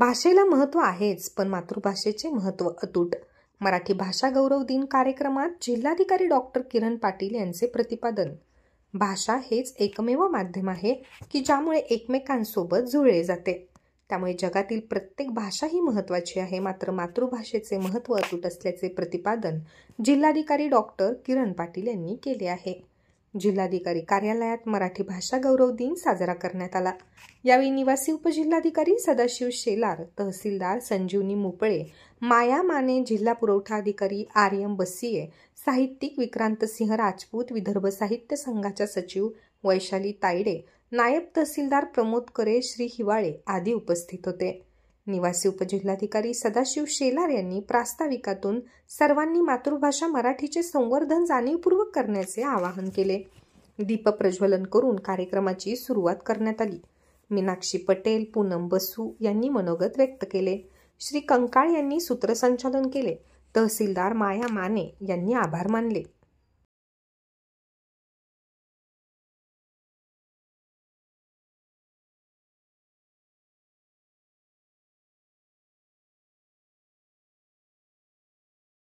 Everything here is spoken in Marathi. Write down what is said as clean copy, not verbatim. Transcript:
भाषेला महत्त्व आहेच, पण मातृभाषेचे महत्त्व अतूट. मराठी भाषा गौरव दिन कार्यक्रमात जिल्हाधिकारी डॉक्टर किरण पाटील यांचे प्रतिपादन. भाषा हेच एकमेव माध्यम आहे की ज्यामुळे एकमेकांसोबत जुळले जाते. त्यामुळे जगातील प्रत्येक भाषा ही महत्त्वाची आहे, मात्र मातृभाषेचे महत्त्व अतूट असल्याचे प्रतिपादन जिल्हाधिकारी डॉक्टर किरण पाटील यांनी केले आहे. जिल्हाधिकारी कार्यालयात मराठी भाषा गौरव दिन साजरा करण्यात आला. यावेळी निवासी उपजिल्हाधिकारी सदाशिव शेलार, तहसीलदार संजीवनी मुपळे, माया माने, जिल्हा पुरवठा अधिकारी आर्यम बस्सिये, साहित्यिक विक्रांतसिंह राजपूत, विदर्भ साहित्य संघाच्या सचिव वैशाली तायडे, नायब तहसीलदार प्रमोद करे, श्री हिवाळे आदी उपस्थित होते. निवासी उपजिल्हाधिकारी सदाशिव शेलार यांनी प्रास्ताविकातून सर्वांनी मातृभाषा मराठीचे संवर्धन जाणीवपूर्वक करण्याचे आवाहन केले. दीपप्रज्वलन करून कार्यक्रमाची सुरुवात करण्यात आली. मीनाक्षी पटेल, पूनम बसू यांनी मनोगत व्यक्त केले. श्री कंकाळ यांनी सूत्रसंचालन केले. तहसीलदार माया माने यांनी आभार मानले.